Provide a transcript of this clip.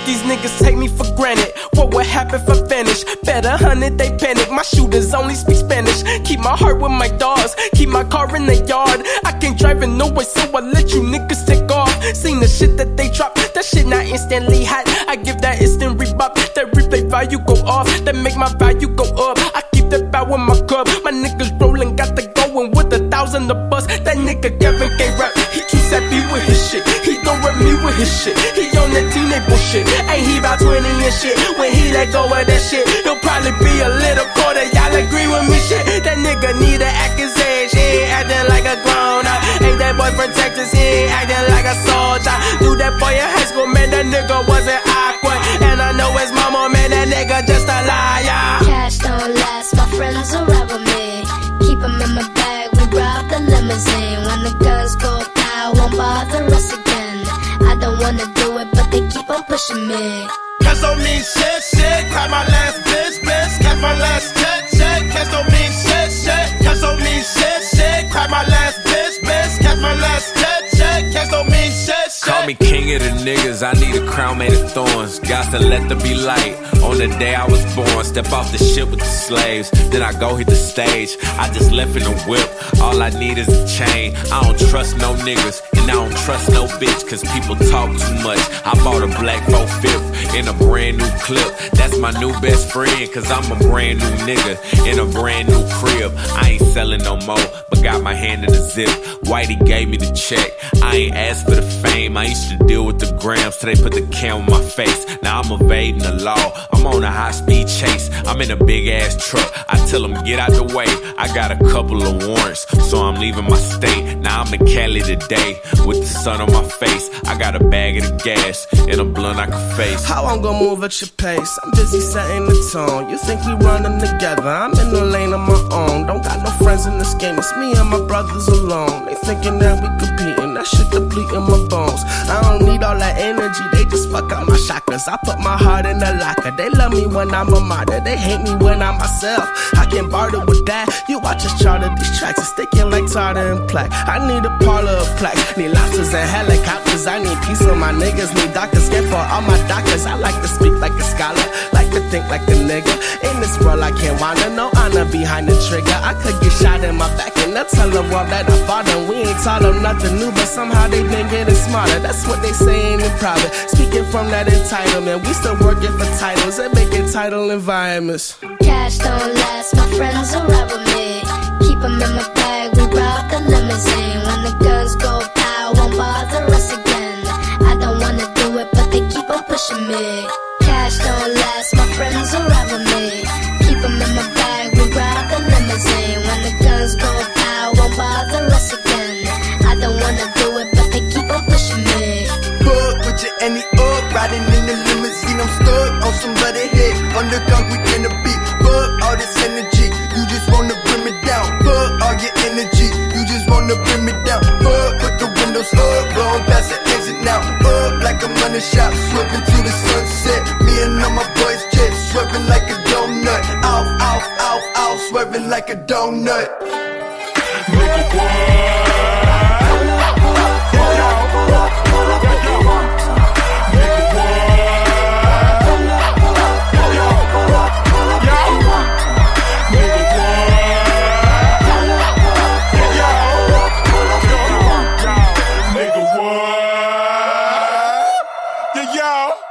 these niggas take me for granted. What would happen if I vanish? Bet 100 they panic. My shooters only speak Spanish. Keep my heart with my dogs, keep my car in the yard. I can't drive it no way, so I let you niggas take off. Seen the shit that they drop, that shit not instantly hot. I give that instant rebop, that replay value go off, that make my value go up. I keep that bow in my cup. My niggas rolling, got the going with 1,000 a bus. That nigga Kevin K rap, he too sappy with his shit. He don't rap me with his shit. He on that teenage bullshit. Ain't he about 20 and shit? When he let go of that shit, he'll probably be a little quarter. Y'all agree with me, shit? That nigga need to act his age. He ain't acting like a grown up. Ain't that boy protectors? He ain't acting like a soldier. Do that boy in high school, man, that nigga wasn't awkward. And I know his mama, man, that nigga just a liar. Cash don't last, my friends will ride with me. Keep them in my bag, we rob the limousine. When the guns go down, won't bother us again. I don't wanna do it, but they keep on pushing me. Cash don't mean shit, shit. Caught my last bitch, bitch. Cash my last check, check. Cash don't mean shit, shit. Cash don't mean shit, shit. Caught my last bitch, bitch. Cash my last check, check. Cash don't mean shit, shit. Call me king of the niggas, I need a crown made of thorns. Got to let there be light on the day I was born. Step off the ship with the slaves, then I go hit the stage. I just left in the whip, all I need is a chain. I don't trust no niggas, and I don't trust no bitch, cause people talk too much. I bought a black 4/5 in a brand new clip. That's my new best friend, cause I'm a brand new nigga in a brand new crib. I ain't selling no more, but got my hand in the zip. Whitey gave me the check, I ain't asked for the fame. I used to deal with the grams till they put the cam on my face. Now I'm evading the law, I'm on a high speed chase. I'm in a big ass truck, I tell them get out the way. I got a couple of warrants, so I'm leaving my state. Now I'm in Cali today, with the sun on my face. I got a bag of the gas, and a blunt I can face. How I'm gonna move at your pace? I'm busy setting the tone. You think we running together? I'm in the lane of my own. Don't got no friends in this game, it's me and my brothers alone. They thinking that we competing, that shit depleting my bones. I don't need all that energy, they just fuck out my chakras. I put my heart in the locker. They love me when I'm a martyr, they hate me when I'm myself. I can barter with that. You watch us charter these tracks, it's sticking like tartar and plaque. I need a parlor of plaque, need lobsters and helicopters. I need peace for my niggas, need doctors, get for all my doctors. I like to speak like a scholar, like to think like a nigga. In this world I can't wander, no honor behind the trigger. I could get shot in my back and they'll tell the world that I fought them. We ain't taught them nothing new, but somehow they been getting smarter. That's what they saying in private, speaking from that entitlement. We still working for titles and making title environments. Cash don't last, my friends will ride with me. Keep them in my bag, we rob the limousine. When the guns go pow, won't bother us again. I don't wanna do it, but they keep on pushing me. Cash don't last, my friends will ride with me. Keep them in my bag, we rob the limousine. When the guns go pow, won't bother us again. I don't wanna do it, but they keep on pushing me. Fuck with your any up, riding in the limousine. I'm stuck on somebody's head, on the concrete in the beat. Fuck all this energy, you just wanna bring me down. Fuck all your energy, you just wanna bring me down. Fuck, put the windows up, blowing past the exit now. Fuck like I'm running shop, swerving to the sunset. Me and all my boys jet, swerving like a donut. Off, off, off, off, swerving like a donut. Y'all.